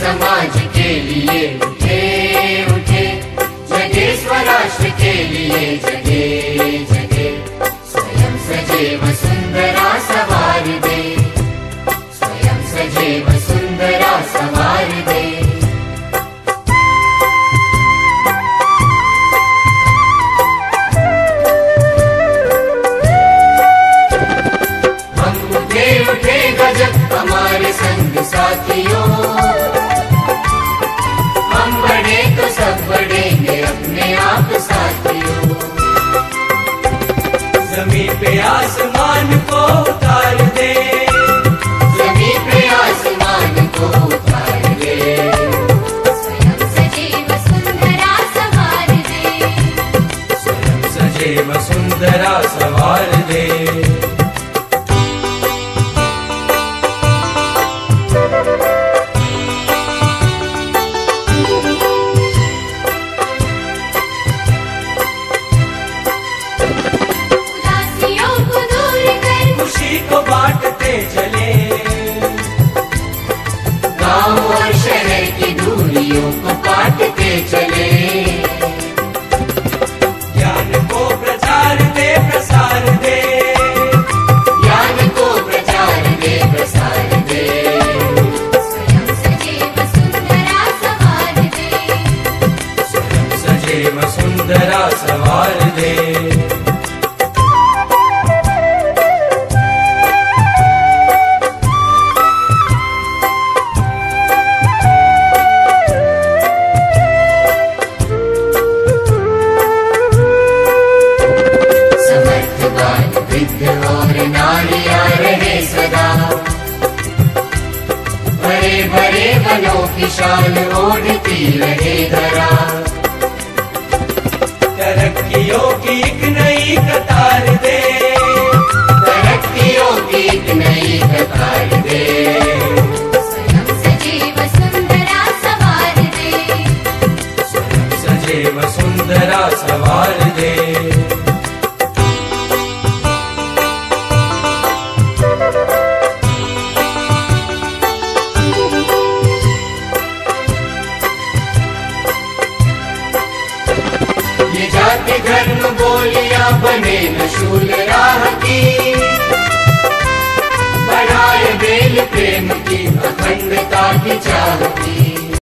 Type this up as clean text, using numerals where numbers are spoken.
समाज के लिए उठे उठे, जगे स्वराष्ट्र के लिए जगे जगे। स्वयं सजे वसुंधरा सवार दे, स्वयं सजे वसुंधरा सवार दे। हम उठे उठे गजब हमारे संग साथियों, हम बढ़े तो सब बढ़ेंगे अपने आप साथियों। जमीन पे आसमान को उतार दे, जमीन पे आसमान को उतार दे। स्वयं सजे वसुंधरा सवार दे, स्वयं सजे वसुंधरा सवार दे। उदासियों को दूर कर खुशी को बांटते चले, गांव और शहर की दूरियों को काटते चले। ज्ञान को प्रचार दे प्रसार दे, ज्ञान को प्रचार दे प्रसार दे। स्वयं सजे वसुंधरा सवार दे, स्वयं सजे वसुंधरा सवार दे। समर्थवान वृद्ध और नारियां रहे सदा, बड़े बड़े वनों की शान ओढ़ती रहे धरा। तरक्कियों की एक नई कतार दे, तरक्कियों की एक नई कतार दे। स्वयं सजे वसुंधरा सवार दे, स्वयं सजे वसुंधरा सवार दे। ये जाति धर्म बोलियां बने न शूल राह की, बढ़ाए बेल प्रेम की अखंडता की चाह की।